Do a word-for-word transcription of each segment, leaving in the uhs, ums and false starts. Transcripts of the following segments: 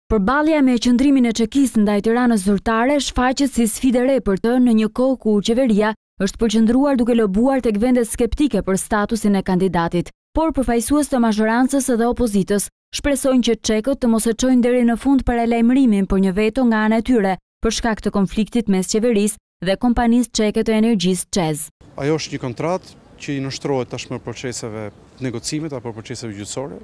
Përballja me qëndrimin e Çekisë ndaj Tiranës zyrtare shfaqet si sfidë e re për të në një kohë ku qeveria është përqendruar duke lobuar tek vendet skeptike për statusin e kandidatit, por përfaqësues të mazhorancës dhe opozitës shpresojnë që çekët të mos e çojnë deri në fund paralajmërimin për një veto nga ana e tyre për shkak të konfliktit mes qeverisë dhe kompanisë çeke të energjisë ÇEZ. Ajo është një kontratë që i nështrohet tashmë proceseve negocimit apo proceseve gjyqësore,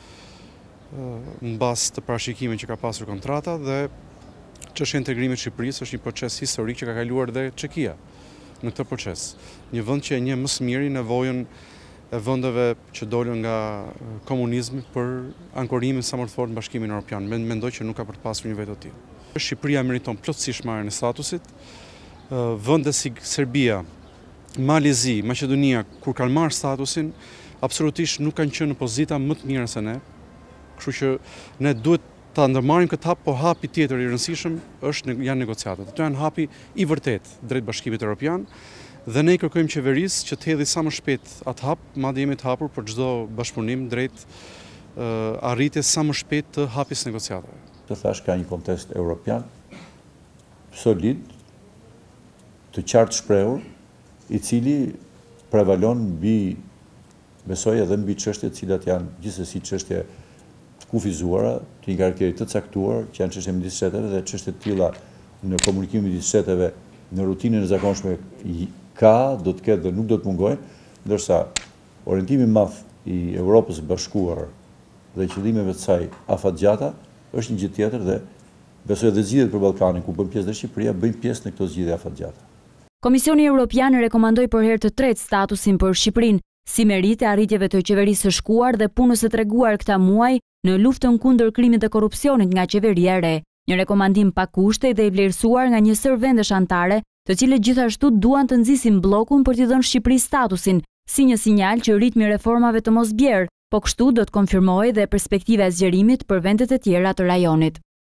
në bazë të parashikimit që ka pasur kontrata, dhe çështja e integrimit të Shqipërisë është një proces historik që ka kaluar dhe Çekia në këtë proces. Një vend që e njeh më së miri nevojën e vendeve që dolën nga komunizmi për ankorimin sa më të fortë në Bashkimin Evropian. Mendoj që nuk ka për të pasur një veto të tillë. Shqipëria meriton plotësisht marrjen e statusit. Vende si Serbia, Malezi, Maqedonia, kur kanë marrë statusin, absolutisht nuk kanë qenë në pozita më të mira se ne. Kështu që ne duhet ta ndërmarrim këtë hap, po hapi tjetër i rëndësishëm është janë negociatat. Ato janë hapi i vërtet drejt Bashkimit Evropian dhe ne i kërkojmë qeverisë që të hedhë sa më shpejt atë hap, madje jemi të hapur për çdo bashkëpunim drejt uh, arritjes sa më shpejt të hapjes negociatave. Të thash ka një kontekst evropian solid, të qartë shprehur, i cili prevalon mbi, besoj edhe mbi çështjet të cilat janë gjithsesi çështje të kufizuara, të një karakteri të caktuar, që janë çështje midis shteteve dhe çështje të tilla në komunikimin midis shteteve në rutinën e zakonshme ka, do të ketë dhe nuk do të mungojnë, ndërsa orientimi i madh i Evropës së Bashkuar dhe qëllimeve të saj afatgjata është një gjë tjetër dhe besoj edhe zgjidhjet për Ballkanin, ku bën pjesë dhe Shqipëria, bëjnë pjesë në këto zgjidhje afatgjata. Komisioni Evropian rekomandoi për herë të tretë statusin për Shqipërinë, si merite arritjeve të qeverisë së shkuar dhe punës së treguar këta muaj në luftën kundër krimit dhe korrupsionit nga qeveria e re. Një rekomandim pa kushte dhe i vlerësuar nga një sër vendesh anëtare, të cilët gjithashtu duan të nxisin bllokun për t'i dhënë Shqipërisë statusin, si një sinjal që ritmi i reformave të mos bjerë, po kështu do të konfirmojë dhe perspektiva e zgjerimit për vendet e tjera të rajonit.